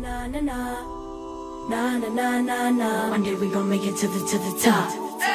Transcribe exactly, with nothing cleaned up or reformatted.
na na na na na na na na. One day we gon' make it to the to the top.